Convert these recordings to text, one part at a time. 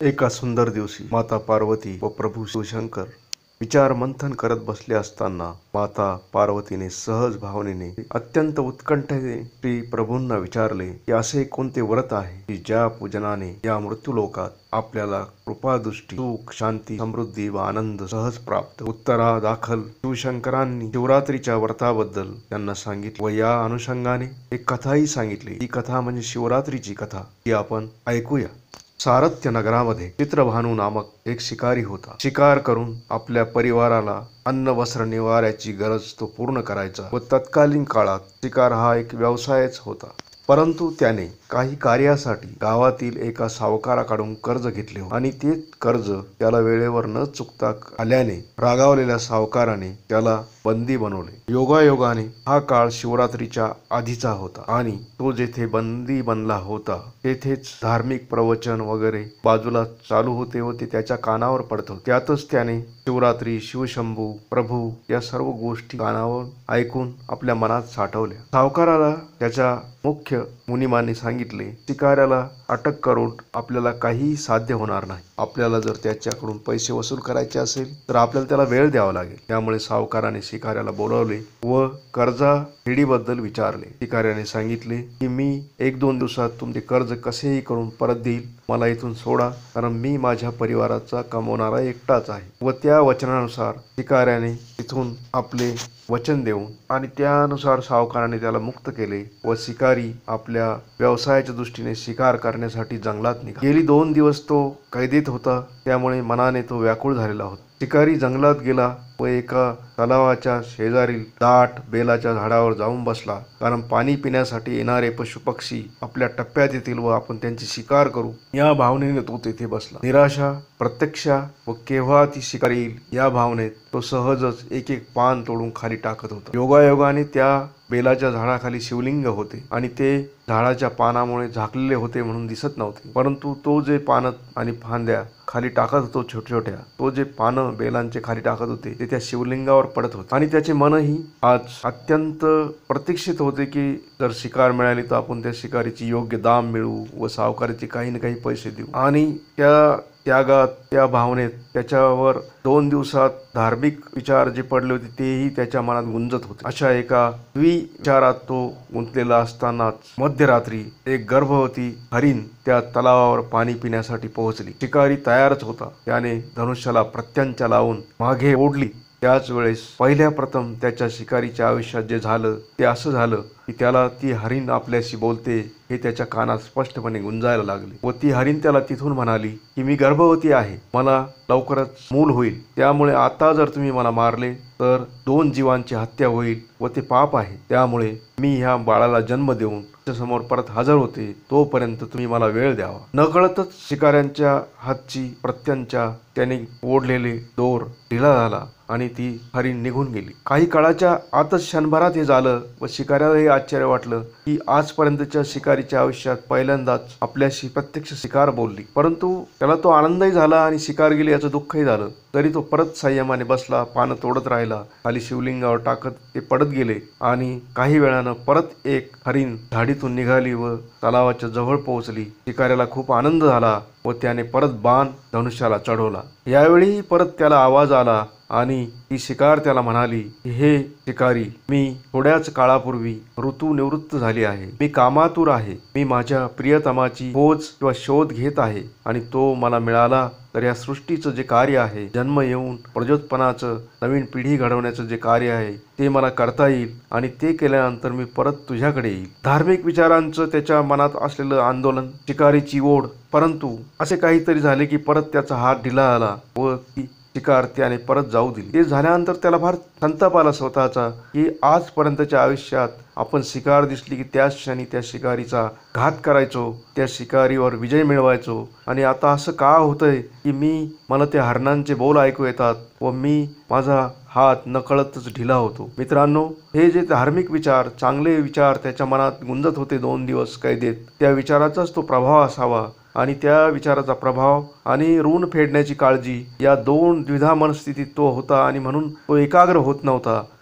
एका सुंदर दिवशी माता पार्वती व प्रभू शिवशंकर विचार मंथन करत बसले असताना माता पार्वतीने सहज भावनेने अत्यंत उत्कंठेने श्री प्रभूंना विचारले की असे कोणते व्रत आहे की ज्या पूजनाने या मृत्यूलोकात आपल्याला कृपादृष्टी, सुख, शांती, समृद्धी व आनंद सहज प्राप्त. उत्तरादाखल शिवशंकरांनी शिवरात्रीच्या व्रताबद्दल त्यांना सांगितले व या अनुषंगाने एक कथाही सांगितली. ही कथा म्हणजे शिवरात्रीची कथा, ती आपण ऐकूया. सारथ्य नगरामध्ये चित्रभानू नामक एक शिकारी होता. शिकार करून आपल्या परिवाराला अन्न, वस्त्र, निवाऱ्याची गरज तो पूर्ण करायचा व तत्कालीन काळात शिकार हा एक व्यवसायच होता. परंतु त्याने काही कार्यासाठी गावातील एका सावकाराकडून कर्ज घेतले आणि ते कर्ज त्याला वेळेवर न चुकता आल्याने रागावलेल्या सावकाराने त्याला बंदी बनवले. योगायोगाने हा काळ शिवरात्रीच्या आधीचा होता आणि तो जेथे बंदी बनला होता तेथेच धार्मिक प्रवचन वगैरे बाजूला चालू होते व ते त्याच्या कानावर पडत होते. त्यातच त्याने शिवरात्री, शिवशंभू, प्रभू या सर्व गोष्टी कानावर ऐकून आपल्या मनात साठवल्या. सावकाराला त्याच्या मुख्य मुनिमाने सांगितले, शिकाऱ्याला अटक करून आपल्याला काहीही साध्य होणार नाही. आपल्याला जर त्याच्याकडून पैसे वसूल करायचे असेल तर आपल्याला त्याला वेळ द्यावा लागेल. त्यामुळे सावकाराने शिकाऱ्याला बोलावले व कर्जा फेडीबद्दल विचारले. शिकाऱ्याने सांगितले की मी 1-2 दिवसात तुमचे कर्ज कसेही करून परत देईल. मला इथून सोडा, कारण मी माझ्या परिवाराचा कमवणारा एकटाच आहे. व त्या वचनानुसार शिकाऱ्याने तिथून आपले वचन देऊन आणि त्यानुसार सावकाराने त्याला मुक्त केले व शिकारी आपल्या व्यवसायाच्या दृष्टीने शिकार करण्यासाठी जंगलात निघाला. गेली 2 दिवस तो कैदेत होता, त्यामुळे मनाने तो व्याकुळ झालेला होता. शिकारी जंगलात गेला व एका तलावाच्या शेजारील दाट बेलाच्या झाडावर जाऊन बसला, कारण पाणी पिण्यासाठी येणारे पशुपक्षी आपल्या टप्प्यात येतील व आपण त्यांची शिकार करू या भावनेने तो तेथे बसला. निराशा, प्रत्यक्षा व केव्हा ती शिकार येईल या भावनेत तो सहजच एक पान तोडून खाली टाकत होता. योगायोगाने त्या बेलाच्या झाडाखाली शिवलिंग होते आणि ते झाडाच्या पानामुळे झाकलेले होते म्हणून दिसत नव्हते. परंतु तो जे पानं आणि फांद्या खाली टाकत होतो छोट्या, तो जे पानं बेलांचे खाली टाकत होते ते त्या शिवलिंगावर पडत होते आणि त्याचे मनही आज अत्यंत प्रतीक्षित होते की जर शिकार मिळाली तर आपण त्या शिकारीची योग्य दाम मिळवू व सावकाराचे काही ना काही पैसे देऊ. आणि त्या त्यागात, त्या भावनेत त्याच्यावर 2 दिवसात धार्मिक विचार जे पडले होते तेही त्याच्या मनात गुंजत होते. अशा एका विचारात तो गुंतलेला असतानाच मध्यरात्री एक गर्भवती हरिण त्या तलावावर पाणी पिण्यासाठी पोहोचली. शिकारी तयारच होता. त्याने धनुष्याला प्रत्यंचा लावून मागे ओढली. त्याच वेळेस पहिल्या प्रथम त्याच्या शिकारीच्या आयुष्यात जे झालं ते असं झालं की त्याला ती हरिण आपल्याशी बोलते हे त्याच्या कानात स्पष्टपणे गुंजायला लागले व ती हरिण त्याला तिथून म्हणाली की मी गर्भवती आहे, मला लवकरच मूल होईल, त्यामुळे आता जर तुम्ही मला मारले तर 2 जीवांची हत्या होईल व ते पाप आहे. त्यामुळे मी ह्या बाळाला जन्म देऊन समोर परत हजर होते, तोपर्यंत तुम्ही मला वेळ द्यावा. नकळतच शिकाऱ्यांच्या हातची प्रत्यंचा त्याने ओढलेले दोर ढिला झाला आणि ती हरिण निघून गेली. काही काळाच्या आतच क्षणभरात हे झालं व शिकाऱ्यालाही आश्चर्य वाटलं की आजपर्यंतच्या शिकारीच्या आयुष्यात पहिल्यांदाच आपल्याशी प्रत्यक्ष शिकार बोलली. परंतु त्याला तो आनंदही झाला आणि शिकार गेली याचं दुःखही झालं. तरी तो परत संयमाने बसला, पानं तोडत राहिला, खाली शिवलिंगावर टाकत ते पडत गेले आणि काही वेळानं परत एक हरिण झाडीतून निघाली व तलावाच्या जवळ पोहोचली. शिकाऱ्याला खूप आनंद झाला व त्याने परत बाण धनुष्याला चढवला. यावेळी परत त्याला आवाज आला आणि ती शिकार त्याला म्हणाली, हे शिकारी, मी थोड्याच काळापूर्वी ऋतू निवृत्त झाली आहे. मी कामातुर आहे. मी माझ्या प्रियतमाची खोज किंवा शोध घेत आहे आणि तो मला मिळाला तर या सृष्टीचं जे कार्य आहे, जन्म येऊन प्रजोत्पन्नाचं, नवीन पिढी घडवण्याचं जे कार्य आहे ते मला करता येईल आणि ते केल्यानंतर मी परत तुझ्याकडे येईल. धार्मिक विचारांचं त्याच्या मनात असलेलं आंदोलन, शिकारीची ओढ, परंतु असे काहीतरी झाले की परत त्याचा हात ढिला आला व ती शिकार त्याने परत जाऊ दिली. ते झाल्यानंतर त्याला फार संताप आला स्वतःचा की आजपर्यंतच्या आयुष्यात आपण शिकार दिसली की त्याच क्षणी त्या शिकारीचा घात करायचो, त्या शिकारीवर विजय मिळवायचो आणि आता असं का होतंय की मला त्या हरणांचे बोल ऐकू येतात व माझा हात नकळतच ढिला होतो. मित्रांनो, हे जे धार्मिक विचार, चांगले विचार त्याच्या मनात गुंजत होते 2 दिवस कैदेत, त्या विचाराचाच तो प्रभाव असावा आणि त्या विचाराचा प्रभाव आणि ऋण फेडण्याची काळजी या 2 द्विधा मनस्थितीत तो होता आणि म्हणून तो एकाग्र होत नव्हता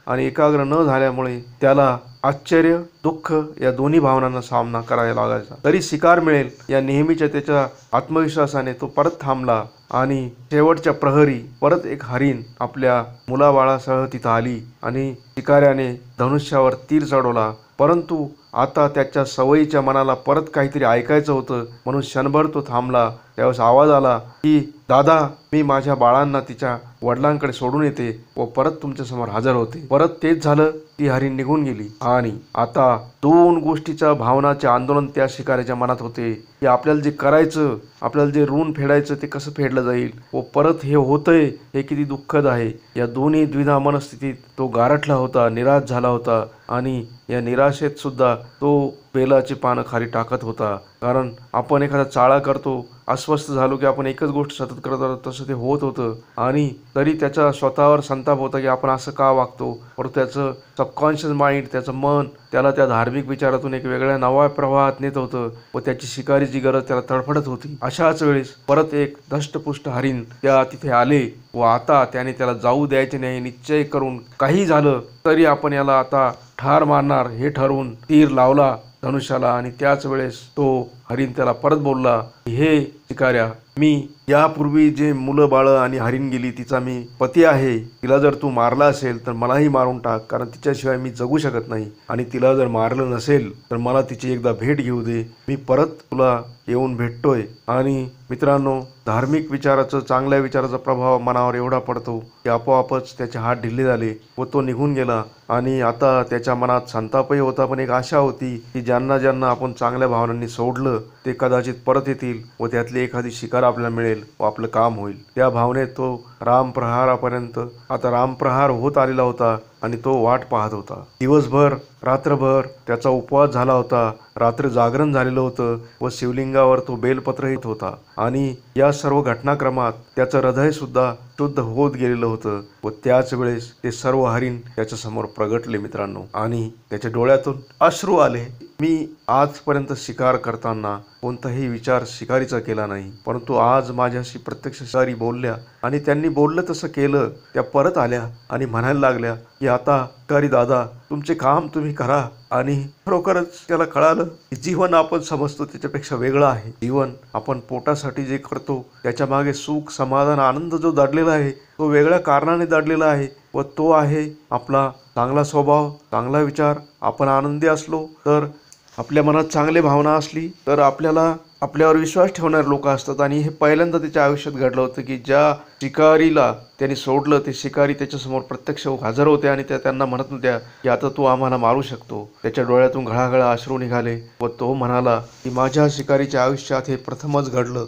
आणि एकाग्र न झाल्यामुळे त्याला आश्चर्य दुःख या दोन्ही भावनांना सामना करायला लागायचा. तरी शिकार मिळेल या नेहमीच्या त्याच्या आत्मविश्वासाने तो परत थांबला आणि शेवटच्या प्रहरी परत एक हरीण आपल्या मुलाबाळासह तिथं आली आणि शिकाऱ्याने धनुष्यावर तीर चढवला. परंतु आता त्याच्या सवयीच्या मनाला परत काहीतरी ऐकायचं होतं म्हणून क्षणभर तो थांबला. त्यावेळेस आवाज आला की दादा, मी माझ्या बाळांना तिच्या वडिलांकडे सोडून येते व परत तुमच्या समोर हजर होते. परत तेच झालं. ती हरीण निघून गेली आणि आता दोन गोष्टीच्या भावनाचे आंदोलन त्या शिकाऱ्याच्या मनात होते की आपल्याला जे करायचं, आपल्याला जे ऋण फेडायचं ते कसं फेडलं जाईल व परत हे होतंय हे किती दुःखद आहे. या दोन्ही द्विधा मनस्थितीत तो गारठला होता, निराश झाला होता आणि या निराशेत सुद्धा तो बेलाची पानं खाली टाकत होता. कारण आपण एखादा चाळा करतो, अस्वस्थ झालो की आपण एकच गोष्ट सतत करत राहतो, तसं ते होत होतं आणि तरी त्याचा स्वतःवर संताप होता की आपण असं का वागतो. परंतु त्याचं सबकॉन्शियस माइंड, त्याचं मन त्याला त्या धार्मिक विचारातून एक वेगळ्या नव्या प्रवाहात नेत होतं व त्याची शिकारीची गरज त्याला तडफडत होती. अशाच वेळेस परत एक धष्टपुष्ट हरीण त्या तिथे आले व आता त्याने त्याला जाऊ द्यायचे नाही निश्चय करून, काही झालं तरी आपण याला आता ठार मारणार हे ठरवून तीर लावला धनुष्याला आणि त्याच वेळेस तो हरीण त्याला परत बोलला, हे शिकाऱ्या, मी यापूर्वी जे मुलं बाळं आणि हरीण गेली तिचा मी पती आहे. तिला जर तू मारला असेल तर मलाही मारून टाक, कारण तिच्याशिवाय मी जगू शकत नाही. आणि तिला जर मारलं नसेल तर मला तिची एकदा भेट घेऊ दे. मी परत तुला येऊन भेटतोय. आणि मित्रांनो, धार्मिक विचाराचं, चांगल्या विचाराचा प्रभाव मनावर एवढा पडतो की आपोआपच त्याचे हात ढिल्ले झाले व तो निघून गेला. आणि आता त्याच्या मनात संतापही होता पण एक आशा होती की ज्यांना ज्यांना आपण चांगल्या भावनांनी सोडलं ते कदाचित परत येतील व त्यातली एखादी शिकार आपल्याला मिळेल व आपलं काम होईल. त्या भावनेत तो रामप्रहारापर्यंत आता रामप्रहार होत आलेला होता आणि तो वाट पाहत होता. दिवसभर रात्रभर त्याचा उपवास झाला होता, रात्र जागरण झालेलं होतं व शिवलिंगावर तो बेलपत्र येत होता. आणि या सर्व घटनाक्रमात त्याचं हृदय सुद्धा शुद्ध होत गेलेलं होतं व त्याच वेळेस ते सर्व हरीण त्याच्या समोर प्रगटले मित्रांनो आणि त्याच्या डोळ्यातून अश्रू आले. मी आजपर्यंत शिकार करताना कोणताही विचार शिकारीचा केला नाही, परंतु आज माझ्याशी प्रत्यक्ष शिकारी बोलल्या आणि त्यांनी बोललं तसं केलं. त्या परत आल्या आणि म्हणायला लागल्या की आता शिकारी दादा, तुमचे काम तुम्ही करा. आणि खरोखरच त्याला कळालं की जीवन आपण समजतो त्याच्यापेक्षा वेगळं आहे. जीवन आपण पोटासाठी जे करतो त्याच्या मागे सुख, समाधान, आनंद जो दडलेला आहे तो वेगळ्या कारणाने दडलेला आहे व तो आहे आपला चांगला स्वभाव, चांगला विचार. आपण आनंदी असलो तर, आपल्या मनात चांगली भावना असली तर आपल्यावर विश्वास ठेवणारे लोक असतात. आणि हे पहिल्यांदा त्याच्या आयुष्यात घडलं होतं की ज्या शिकारीला त्याने सोडलं ते शिकारी त्याच्यासमोर प्रत्यक्ष हजर होते आणि त्यांना म्हणत नव्हत्या की आता तू आम्हाला मारू शकतो. त्याच्या डोळ्यातून घळाघळा अश्रू निघाले व तो म्हणाला की माझ्या शिकारीच्या आयुष्यात हे प्रथमच घडलं.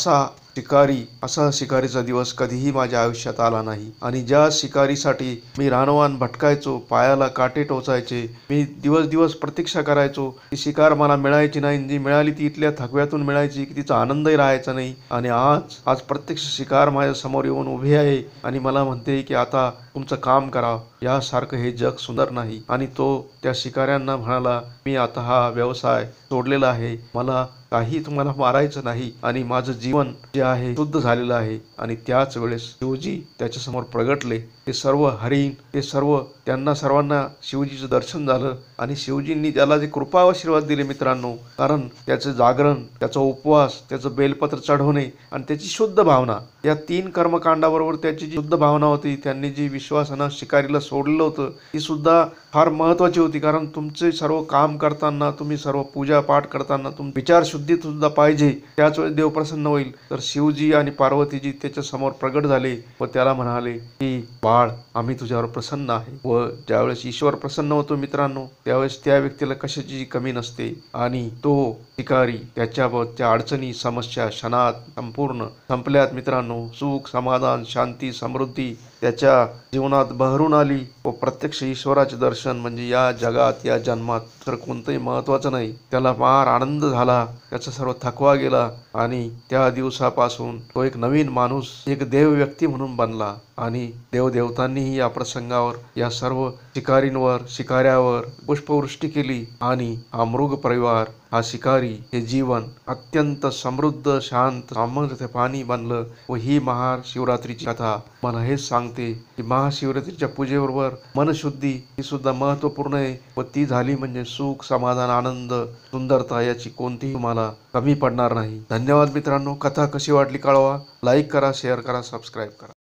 असा शिकारीचा दिवस कधीही माझ्या आयुष्यात आला नाही. आणि ज्या शिकारीसाठी मी रानवान भटकायचो, पायाला काटे टोचायचे, मी दिवस प्रतीक्षा करायचो, ती शिकार मला मिळायची नाही. जी मिळाली ती इथल्या थकव्यातून मिळायची की तिचा आनंदही राहायचा नाही. आणि आज प्रत्यक्ष शिकार माझ्या समोर येऊन उभी आहे आणि मला म्हणते की आता तुमचं काम करा. यासारखं हे जग सुंदर नाही. आणि तो त्या शिकाऱ्यांना म्हणाला, मी आता हा व्यवसाय सोडलेला आहे, मला काही तुम्हाला मारायचं नाही आणि माझं जीवन जे आहे शुद्ध झालेलं आहे. आणि त्याच वेळेस शिवजी त्याच्यासमोर प्रगटले. ते सर्व हरीण, ते सर्व त्यांना सर्वांना शिवजीचं दर्शन झालं आणि शिवजींनी त्याला जे कृपा आशीर्वाद दिले मित्रांनो. कारण त्याचं जागरण, त्याचा उपवास, त्याचं बेलपत्र चढवणे आणि त्याची शुद्ध भावना, या 3 कर्मकांडाबरोबर त्याची जी शुद्ध भावना होती, त्यांनी जी विश्वासानं शिकारीला सोडलेलं होतं ती सुद्धा फार महत्त्वाची होती. कारण तुमचे सर्व काम करताना, तुम्ही सर्व पूजा पाठ करताना विचार शुद्धीत सुद्धा पाहिजे, त्याच वेळेस देव प्रसन्न होईल. तर शिवजी आणि पार्वतीजी त्याच्या समोर प्रगट झाले व त्याला म्हणाले की बाळ, आम्ही तुझ्यावर प्रसन्न आहे. व ज्यावेळेस ईश्वर प्रसन्न होतो मित्रांनो, त्यावेळेस त्या व्यक्तीला कशाची कमी नसते. आणि तो शिकारी त्याच्या अडचणी, समस्या क्षणात संपूर्ण संपल्यात मित्रांनो. सुख, समाधान, शांती, समृद्धी त्याच्या जीवनात बहरून आली व प्रत्यक्ष ईश्वराचे दर्शन म्हणजे या जगात, या जन्मात तर कोणतंही महत्त्वाचं नाही. त्याला फार आनंद झाला, त्याचा सर्व थकवा गेला आणि त्या दिवसापासून तो एक नवीन माणूस, एक देव व्यक्ती म्हणून बनला. आणि देवदेवतांनीही या प्रसंगावर या सर्व शिकारींवर, शिकाऱ्यावर पुष्पवृष्टी केली. आणि हा मृग परिवार, हा शिकारी तरी हे जीवन अत्यंत समृद्ध, शांत, सामर्थ्यवानी बनलं व ही महाशिवरात्रीची कथा मला हेच सांगते की महाशिवरात्रीच्या पूजेबरोबर मनशुद्धी ही सुद्धा महत्त्वपूर्ण आहे व ती झाली म्हणजे सुख, समाधान, आनंद, सुंदरता याची कोणतीही तुम्हाला कमी पडणार नाही. धन्यवाद मित्रांनो. कथा कशी वाटली कळवा. लाईक करा, शेअर करा, सबस्क्राईब करा.